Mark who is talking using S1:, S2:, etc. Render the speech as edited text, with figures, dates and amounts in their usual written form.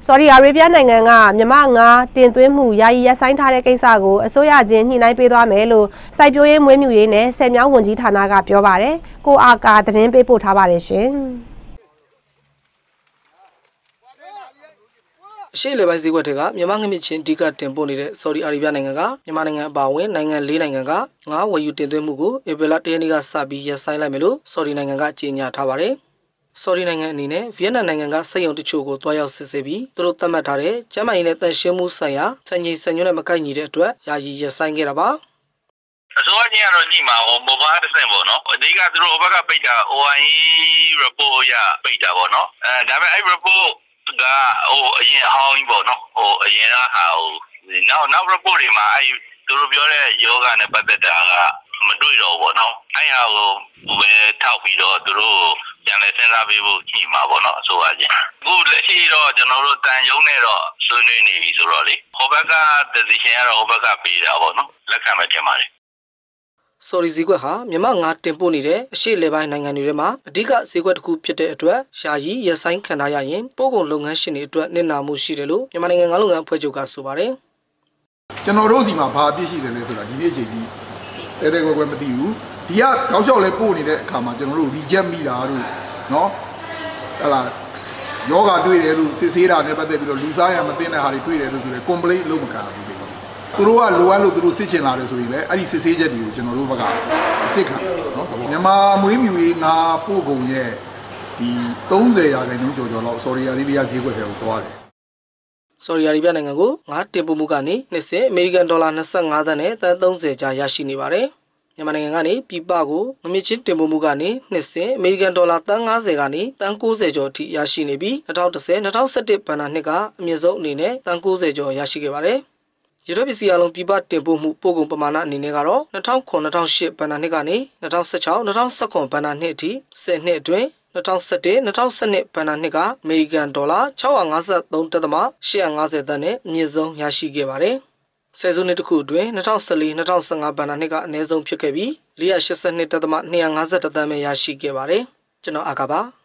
S1: Saudi Arabia နိုင်ငံကမြန်မာငါတင်သွင်းမှုယာယီရပ်ဆိုင်းထားတဲ့ကိစ္စကိုအစိုးရချင်းညှိနှိုင်းပေးသွားမယ်လို့စိုက်ပျိုးရေးမွေးမြူရေးနဲ့ဆယ်မြောင်းဝန်ကြီးဌာနကပြောပါတယ်။ကိုအာကာသတင်းပေးပို့ထားပါတယ်ရှင်။
S2: ရှေ့လေပိုင်းစည်းကွက်တွေကမြန်မာငှက်မြစ်ချင်းအဓိကတင်ပို့နေတဲ့ဆော်ဒီအာရေဗျနိုင်ငံကမြန်မာနိုင်ငံအပါအဝင်နိုင်ငံ၄နိုင်ငံကငါးဝယ်ယူတင်သွင်းမှုကိုဧပြီလ၁ရက်နေ့ကစပြီးရပ်ဆိုင်းလိုက်မယ်လို့ဆော်ဒီနိုင်ငံကကြေညာထားပါတယ်။ဆော်ဒီနိုင်ငံအနေနဲ့ဗီယက်နမ်နိုင်ငံကစက်ရုံတချို့ကိုတွားရောက်စစ်ဆေးပြီးသူတို့သတ်မှတ်ထားတဲ့ကျန်းမာရေးနဲ့တန်ရှင်းမှုဆိုင်ရာစံချိန်စံညွှန်းနဲ့မကိုက်ညီတဲ့အတွက်ယာယီရပ်ဆိုင်းခဲ့တာပါ
S3: ။အစိုးရကြီးကတော့ညီမှာမိုဘိုင်းတစ်ဆင့်ပေါ့နော်အဓိကသူတို့ဘက်ကပိတ်တာ OIE report ရပိတ်တာပေါ့နော်ဒါပေမဲ့အဲ့ report ကအရင်အဟောင်းကြီးပေါ့နော်အရင်ကဟာနောက် report တွေမှာအဲ့သူတို့ပြောတဲ့ယောဂနဲ့ပတ်သက်တာကမတွေ့တော့ဘူးပေါ့နော်အဲ့ဟာကိုဝယ်ထောက်ပြီးတော့သူတို့ပြန်လဲစဉ်းစားပေးဖို့ညှိမှာပေါ့နော်အစိုးရချင်းအခုလက်ရှိတော့ကျွန်တော်တို့တန်ရုံနဲ့တော့ဆွေးနွေးနေပြီဆိုတော့လေဟိုဘက်က decision ကတော့ဟိုဘက်ကပေးတာပေါ့နော်လက်ခံမယ်ထင်ပါတယ်
S2: ဆော်ဒီဈေးကွက်ဟာမြန်မာငါတင်ပို့နေတဲ့အရှေ့လေပိုင်းနိုင်ငံတွေထဲမှာအဓိကဈေးကွက်တစ်ခုဖြစ်တဲ့အတွက်ယာယီရပ်ဆိုင်းခံထားရရင်ပို့ကုန်လုပ်ငန်းရှင်တွေအတွက်နစ်နာမှုရှိတယ်လို့မြန်မာနိုင်ငံငါးလုပ်ငန်းအဖွဲ့ချုပ်ကဆိုပါတယ်
S4: ကျွန်တော်တို့စီမှာဘာအပြစ်ရှိတယ်လဲဆိုတာဒီနေ့အချိန်ကြီးတဲတဲကွယ်ကွယ်မသိဘူးဒီကတောက်လျှောက်လဲပို့နေတဲ့အခါမှာကျွန်တော်တို့ reject မိတာတို့နော်ဟလာယောဂတွေ့တယ်လို့စစ်ဆေးတာနဲ့ပတ်သက်ပြီးတော့လူစားရမသိတဲ့ဟာတွေတွေ့တယ်လို့ဆိုရဲ complaint လုပ်မခံဘူးသူတို့ကလိုအပ်လို့သူတို့စစ်ချင်လာတယ်ဆိုရင်လည်းအဲ့ဒီစစ်ဆေးချက်တွေကိုကျွန်တော်တို့ဘက်ကစစ်ခံနော်မြန်မာမွေးမြူရေးငါပို့ကုန်ရဲ့ဒီ30%ကျော်လောက်ဆော်ဒီအာရေဗျဈေးကွက်ထဲကိုသွားတယ်
S2: ဆော်ဒီအာရေဗျနိုင်ငံကိုငါတင်ပို့မှုကနေနှစ်စဉ်အမေရိကန်ဒေါ်လာ25သန်းနဲ့တန်30ကျာရရှိနေပါတယ်မြန်မာနိုင်ငံကနေပြည်ပကိုငမြင့်ချင်းတင်ပို့မှုကနေနှစ်စဉ်အမေရိကန်ဒေါ်လာတန်50ကနေတန်90ကျော်အထိရရှိနေပြီး2010-2011ဘဏ္ဍာနှစ်ကအမြင့်ဆုံးအနေနဲ့တန်90ကျော်ရရှိခဲ့ပါတယ်ရထပစ္စည်းအလုံးပြည်ပတင်ပို့မှုပို့ကုန်ပမာဏအနေနဲ့ကတော့2009-2008ဘဏ္ဍာနှစ်ကနေ2016-2019ဘဏ္ဍာနှစ်အထိ10နှစ်အတွင်း2011-2012ဘဏ္ဍာနှစ်ကအမေရိကန်ဒေါ်လာ653.850 သန်းနဲ့အမြင့်ဆုံးရရှိခဲ့ပါတယ်။ဆယ်စုနှစ်တစ်ခုအတွင်း2014-2015ဘဏ္ဍာနှစ်ကအနည်းဆုံးဖြစ်ခဲ့ပြီး482.250 သန်းပဲရရှိခဲ့ပါတယ်။ကျွန်တော်အာကပါ